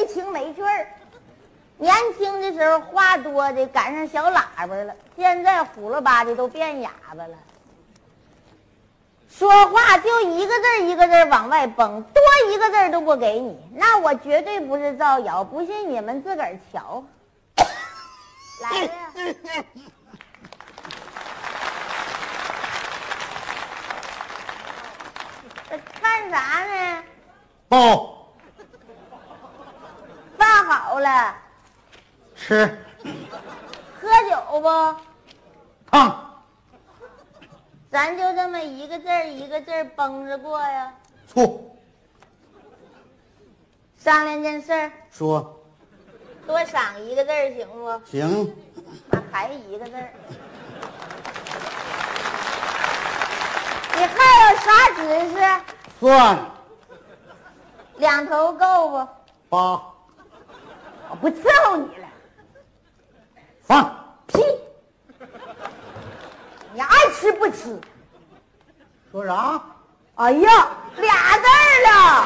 情没趣儿。年轻的时候话多的赶上小喇叭了，现在虎了吧的都变哑巴了。说话就一个字一个字往外崩，多一个字都不给你，那我绝对不是造谣，不信你们自个儿瞧。来了。看啥呢？ 包。 饭好了。 吃。 喝酒不？ 烫。 咱就这么一个字儿一个字儿绷着过呀。 醋。 商量件事儿。 说。 多赏一个字儿行不？ 行。 那还一个字儿。你还有啥指示？ 算。 两头够不 ？8。 我不伺候你了。 放。 屁！你爱吃不吃？ 说啥？ 哎呀，俩字儿了。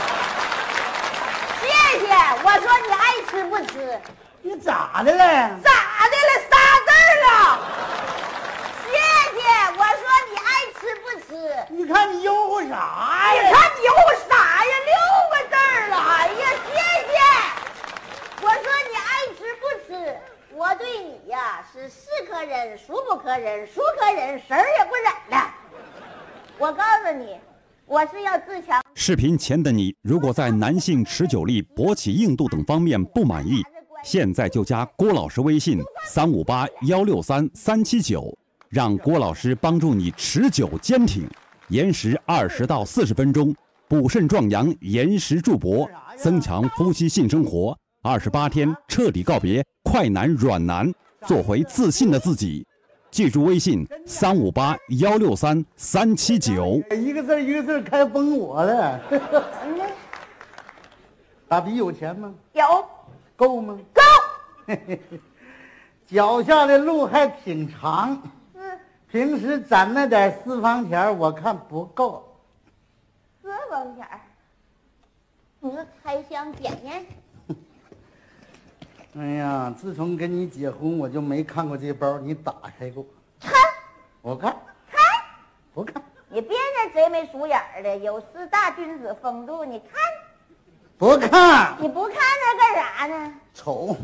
谢谢，我说你爱吃不吃？ 你咋的了？ 咋的了？仨字儿了。谢谢，我说你爱吃不吃？ 你看你悠乎啥呀？ 你看你悠乎啥呀？6个字儿了。哎呀，谢谢。我说你爱吃不吃？我对你呀是是可忍，孰不可忍，孰可忍，谁儿也不忍了。我告诉你，我是要自强。 视频前的你，如果在男性持久力、勃起硬度等方面不满意，现在就加郭老师微信358-163-379，让郭老师帮助你持久坚挺，延时20到40分钟，补肾壮阳，延时助勃，增强夫妻性生活。28天彻底告别快男软男，做回自信的自己。记住微信358-163-379。 一个字一个字开崩我了。大比有钱吗？ 有。 够吗？ 够。 脚下的路还挺长。平时攒那点私房钱我看不够。 私房钱？你说开箱检验？ 哎呀，自从跟你结婚，我就没看过这包，你打开过？ 看， 我看， 看， 不看。 你别那贼眉鼠眼的，有失大君子风度。你看， 不看。 你不看它干啥呢？ 丑。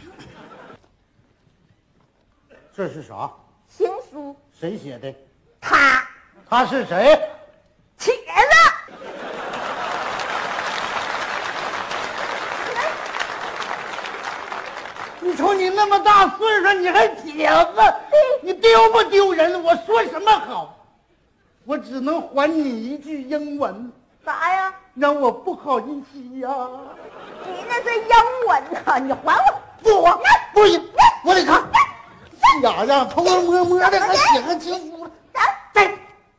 这是啥？ 情书。 谁写的？ 他。 他是谁？ 茄子。 你瞅你那么大岁数，你还帖子，你丢不丢人？我说什么好？我只能还你一句英文。 啥呀？ 让我不好意思呀。 你那是英文呐，你还我。 不行，我得看。呀呀，偷偷摸摸的还写个情书。 在。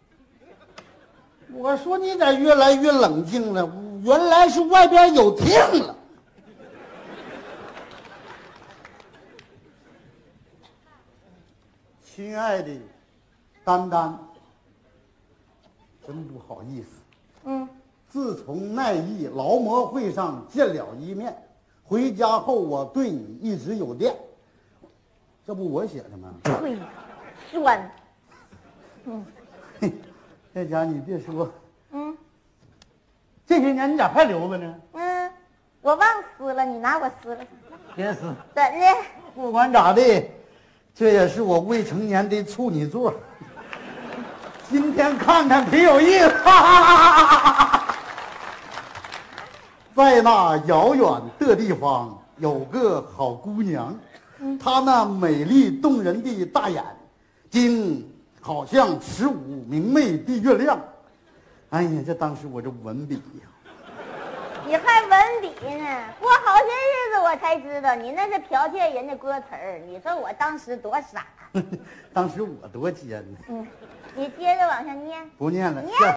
我说你咋越来越冷静了？原来是外边有听了。亲爱的丹丹，真不好意思。自从耐役劳模会上见了一面，回家后我对你一直有恋。这不我写的吗？ 对，酸。 这家你别说，这些年你咋还留着呢？ 我忘撕了，你拿我撕了。 别撕。 怎的？ 不管咋的。这也是我未成年的处女座，今天看看挺有意思。在那遥远的地方有个好姑娘，她那美丽动人的大眼睛好像15明媚的月亮。哎呀，这当时我这文笔呀。 你还文笔呢？过好些日子我才知道，你那是剽窃人的歌词儿。你说我当时多傻。 当时我多尖呢。 你接着往下念。 不念了。 念。